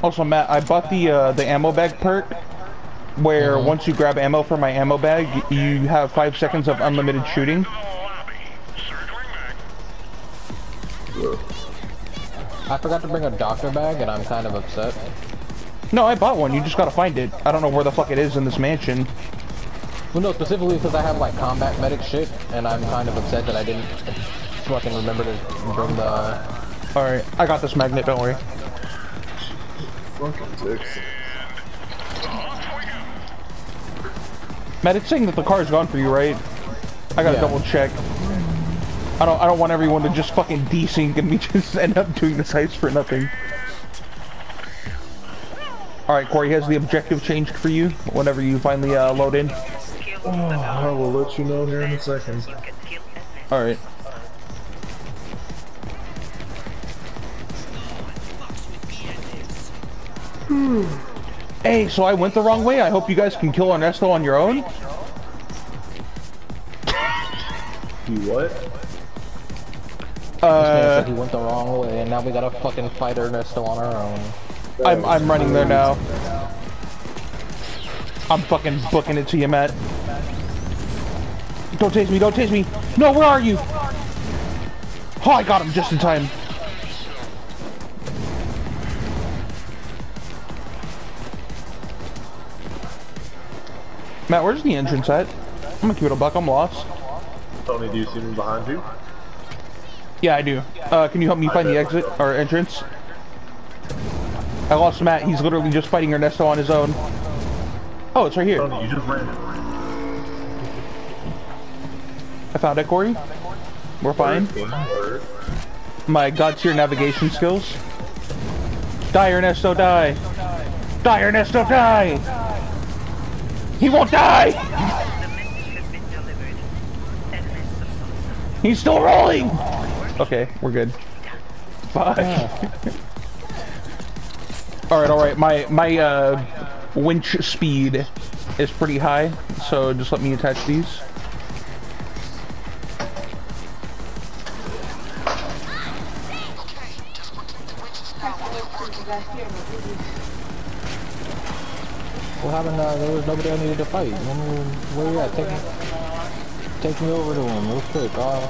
Also, Matt, I bought the ammo bag perk, where once you grab ammo from my ammo bag, you have 5 seconds of unlimited shooting. I forgot to bring a doctor bag, and I'm kind of upset. No, I bought one. You just gotta find it. I don't know where the fuck it is in this mansion. Well, no, specifically because I have like combat medic shit, and I'm kind of upset that I didn't fucking remember to bring the. Alright, I got this magnet, don't worry. Fucking dicks. Matt, it's saying that the car's gone for you, right? I gotta double check. I don't want everyone to just fucking desync and we just end up doing this heist for nothing. Alright, Corey, has the objective changed for you whenever you finally load in? Oh, I will let you know here in a second. Alright. Hey, so I went the wrong way. I hope you guys can kill Ernesto on your own. You what? This man said he went the wrong way, and now we gotta fucking fight Ernesto on our own. I'm running there now. I'm fucking booking it to you, Matt. Don't tase me, don't tase me. No, where are you? Oh, I got him just in time. Matt, where's the entrance at? I'm gonna keep it a buck, I'm lost. Tony, do you see me behind you? Yeah, I do. Can you help me find the exit or entrance? I lost Matt. He's literally just fighting Ernesto on his own. Oh, it's right here. Tony, you just ran it. I found it, Corey. We're fine. My god tier navigation skills. Die, Ernesto, die! Die, Ernesto, die! He won't die! He's still rolling! Okay, we're good. Fuck. Alright. My winch speed is pretty high, so just let me attach these. What happened? There was nobody I needed to fight. Where you at? Take me over to him real quick.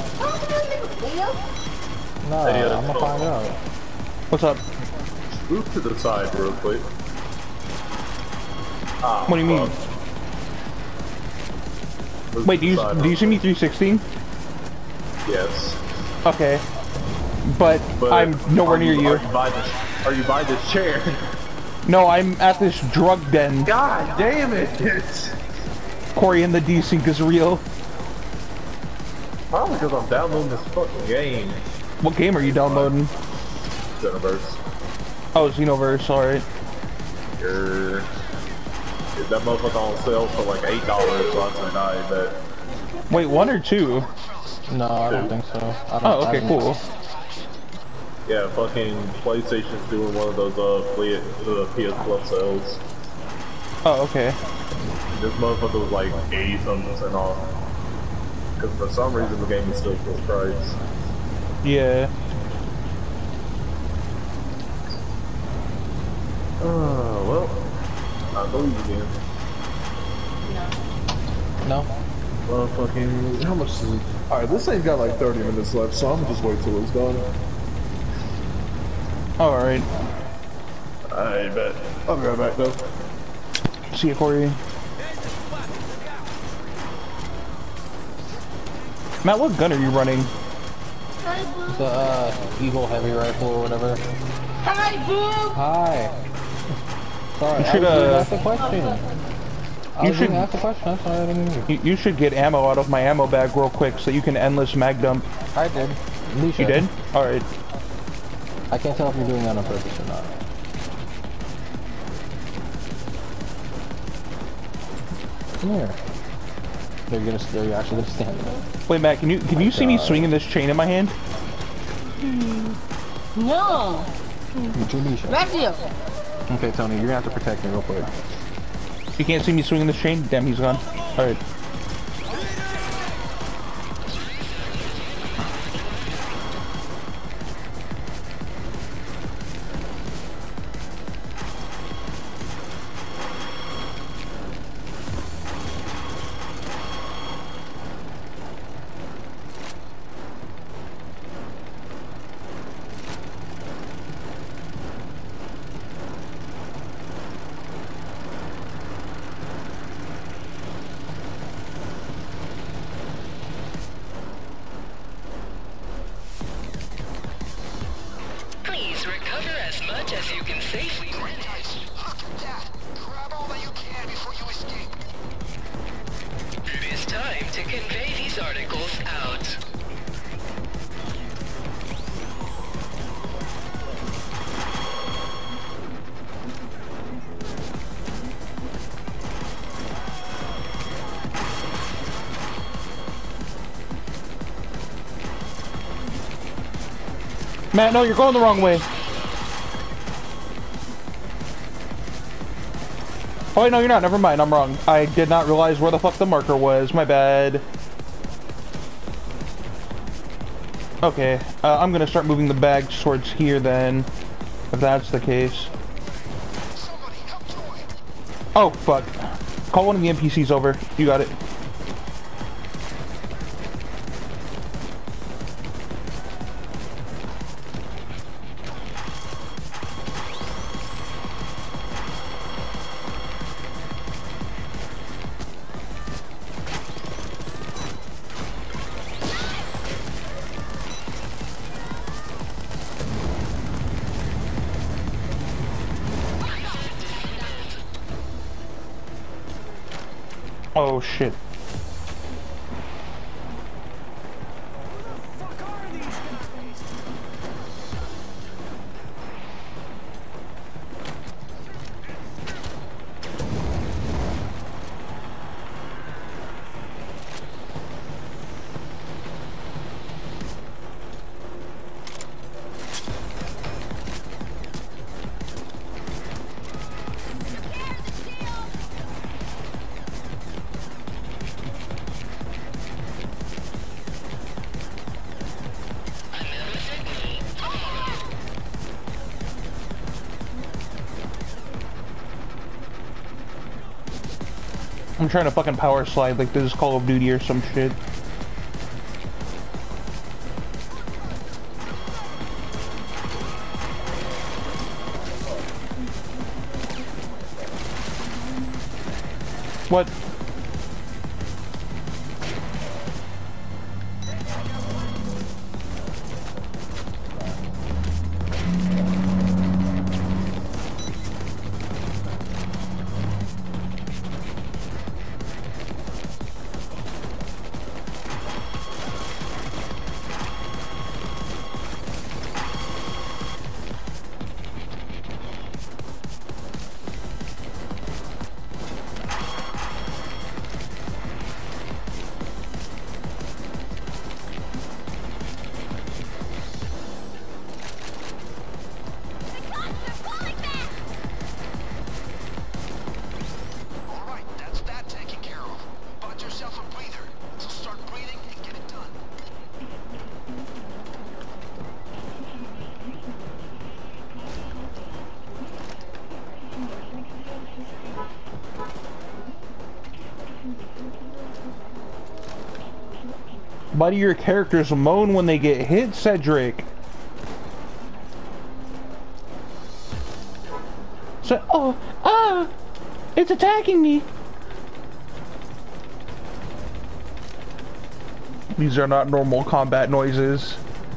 No, I'm gonna find out. What's up? Move to the side real quick. Ah, What do you mean? Wait, do you see me 316? Yes. Okay. But I'm nowhere near you. Are you by this chair? No, I'm at this drug den. God damn it! Corey and the desync is real. Probably because I'm downloading this fucking game. What game are you downloading? Xenoverse. Oh, Xenoverse, alright. That motherfucker on sale for like $8, so I said, nah, I bet. Wait, 1 or 2? No, I don't think so. Oh, okay, cool. Yeah, fucking PlayStation's doing one of those PS Plus sales. Oh, okay. This motherfucker was like 80-something% off. Because for some reason the game is still full price. Yeah. Oh, well. I believe you, man. No. Fucking, how much is it? Alright, this thing's got like 30 minutes left, so I'm gonna just wait till it's done. Alright. I bet. I'll be right back though. See you, Corey. Matt, what gun are you running? The Eagle heavy rifle or whatever. Hi, Boo! Hi. Sorry, You should, I was ask the question. You should ask the question. That's why I didn't hear you. You should get ammo out of my ammo bag real quick so you can endless mag dump. I did. You did? Alright. I can't tell if you're doing that on purpose or not. Come here. You're actually gonna stand there. Wait, Matt, can you see me swinging this chain in my hand? No! Matthew! Okay, Tony, you're gonna have to protect me real quick. You can't see me swinging this chain? Damn, he's gone. Alright. much as you can safely. Great, guys. Look at that. Grab all that you can before you escape. It is time to convey these articles out. Matt, no, you're going the wrong way. Oh wait, no, you're not. Never mind. I'm wrong. I did not realize where the fuck the marker was. My bad. Okay, I'm gonna start moving the bags towards here then, if that's the case. Somebody help Joy. Oh, fuck. Call one of the NPCs over. You got it. Oh, shit. I'm trying to fucking power slide like this is Call of Duty or some shit. What? All right, that's that taken care of. Bought yourself a breather, so start breathing and get it done. Why do your characters moan when they get hit, Cedric? So, oh, ah, it's attacking me. These are not normal combat noises.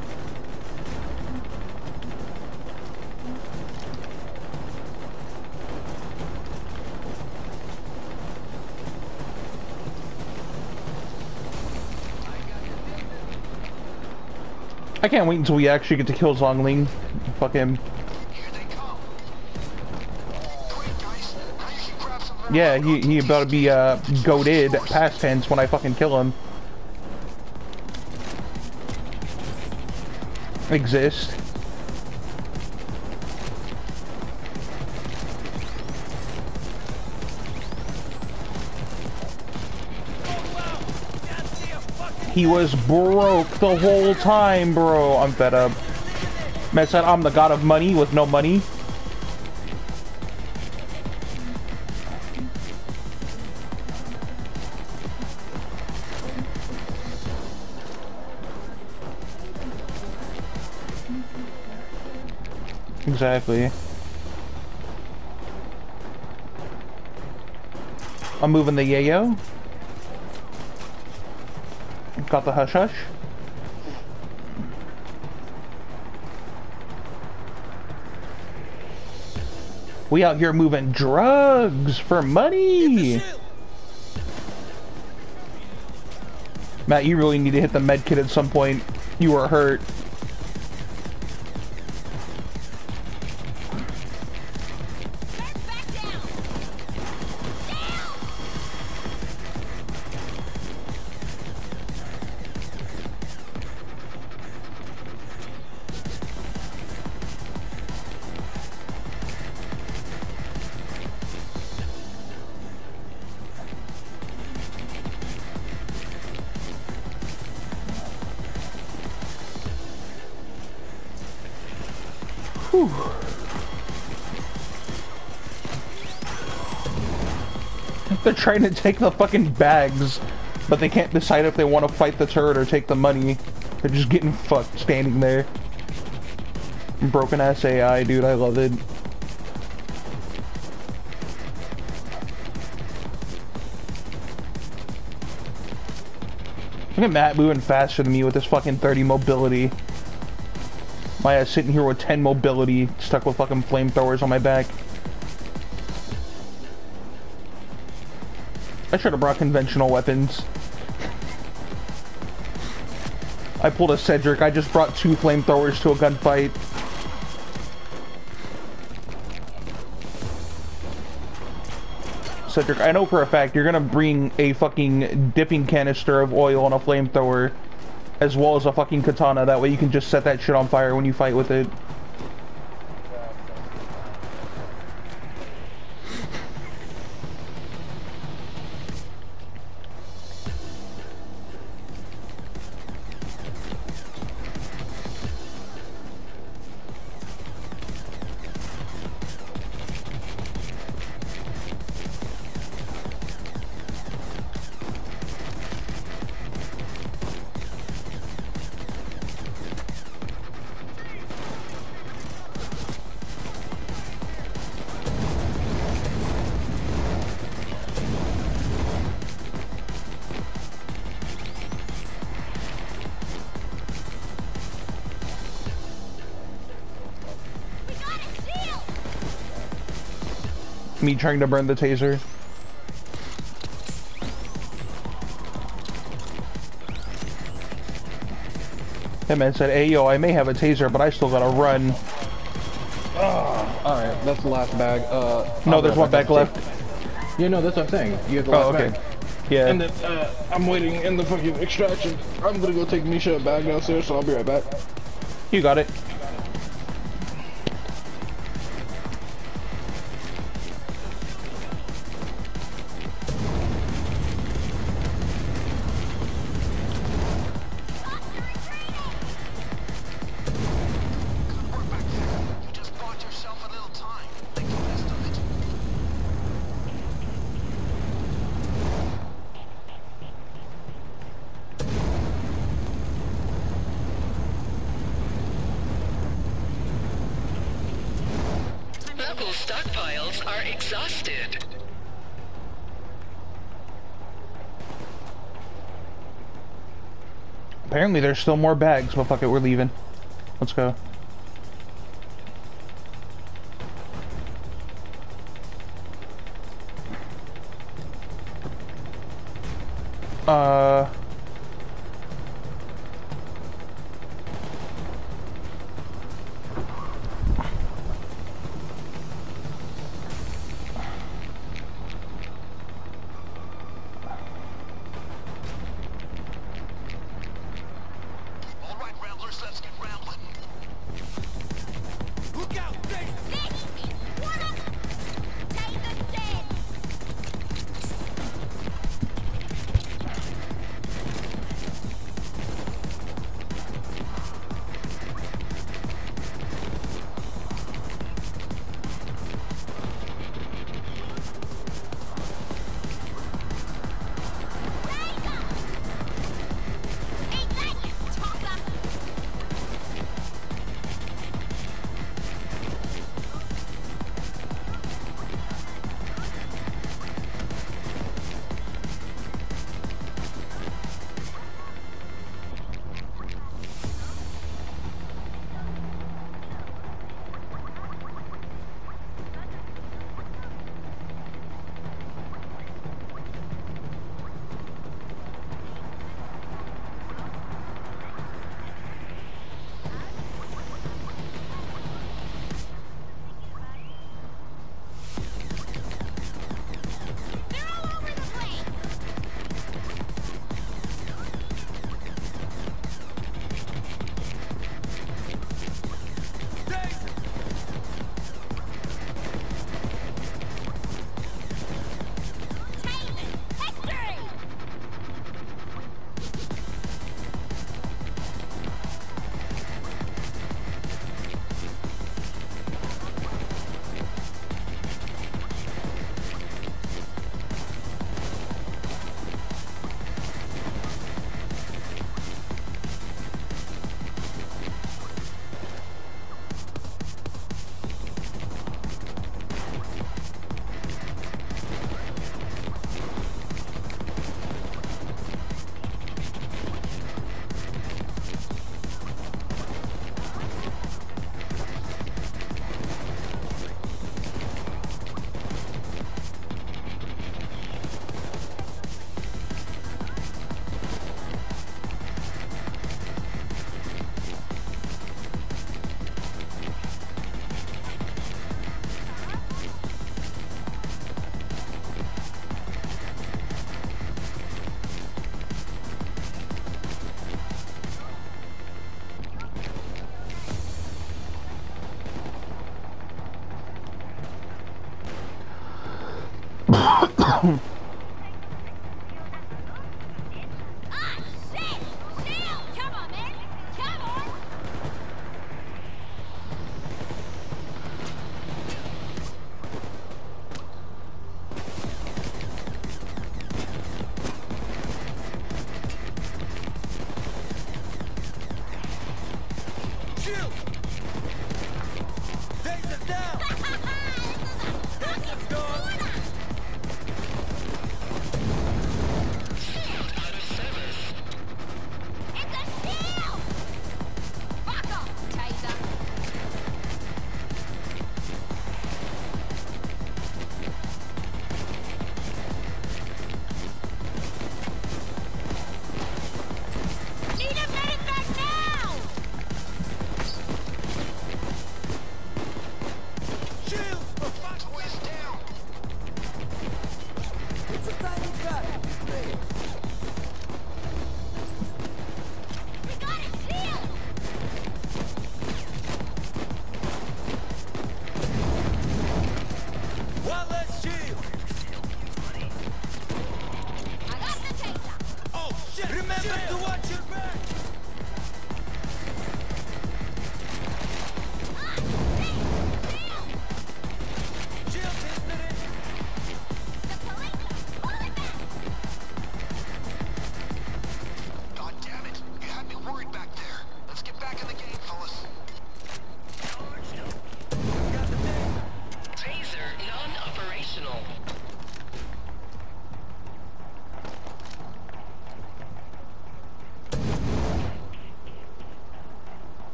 I can't wait until we actually get to kill Zhongling. Fuck him. Here they come. Great, guys. Now you can grab some more Yeah, he about to be goated past tense when I fucking kill him. Exist. He was broke the whole time, bro. I'm fed up. Man said I'm the god of money with no money. Exactly. I'm moving the yayo. Got the hush hush. We out here moving drugs for money. Matt, you really need to hit the med kit at some point. You were hurt. Whew. They're trying to take the fucking bags, but they can't decide if they want to fight the turret or take the money. They're just getting fucked standing there. Broken ass AI, dude, I love it. Look at Matt moving faster than me with this fucking 30 mobility. My ass sitting here with 10 mobility, stuck with fucking flamethrowers on my back. I should have brought conventional weapons. I pulled a Cedric, I just brought 2 flamethrowers to a gunfight. Cedric, I know for a fact you're gonna bring a fucking dipping canister of oil on a flamethrower, as well as a fucking katana. That way you can just set that shit on fire when you fight with it. Me trying to burn the taser. That man said, hey yo, I may have a taser, but I still gotta run. Alright, that's the last bag. No, there's one bag left. Yeah, no, that's what I'm saying. You have the last bag. Yeah. And then, I'm waiting in the fucking extraction. I'm gonna go take Misha a bag downstairs, so I'll be right back. You got it. Local stockpiles are exhausted. Apparently there's still more bags, but fuck it, we're leaving. Let's go.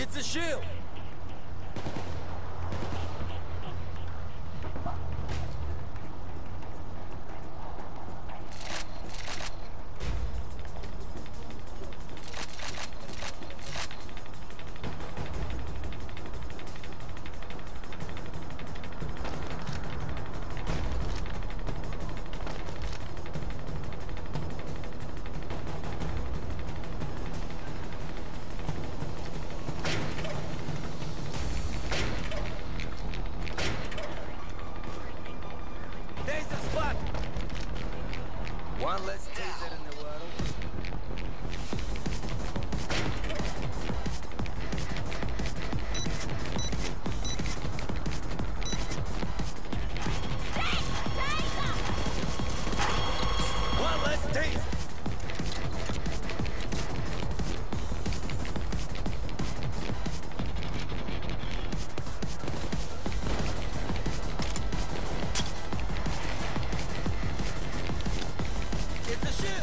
It's a shield! One less taser in the world. One less taser. It's a shield!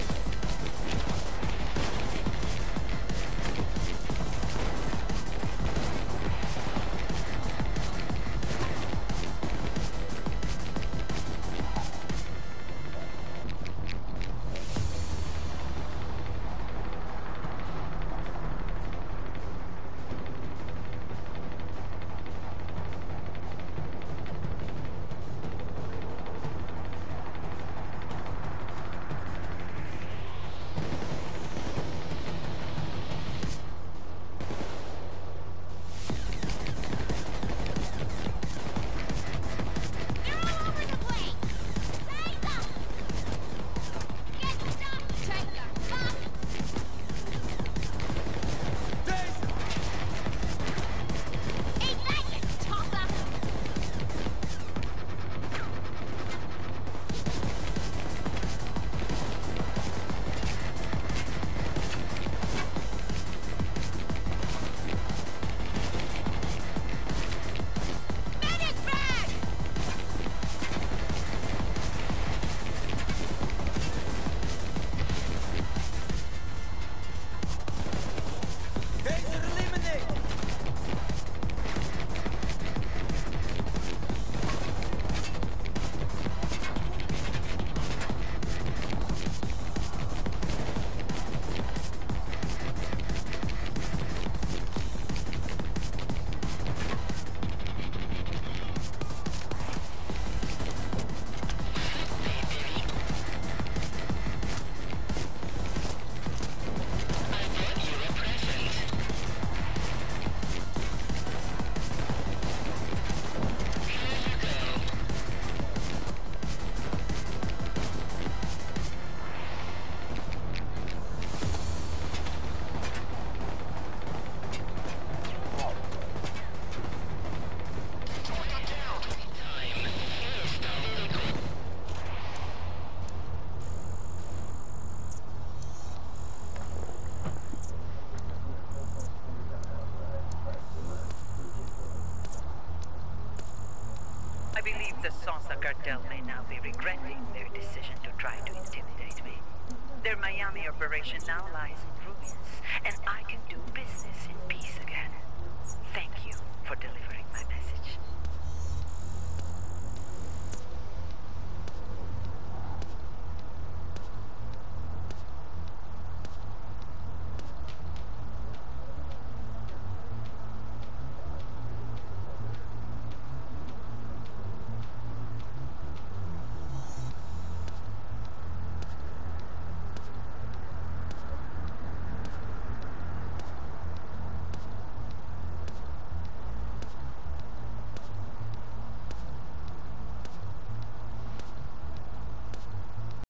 I believe the Sansa cartel may now be regretting their decision to try to intimidate me. Their Miami operation now lies in ruins, and I can do business in peace again. Thank you for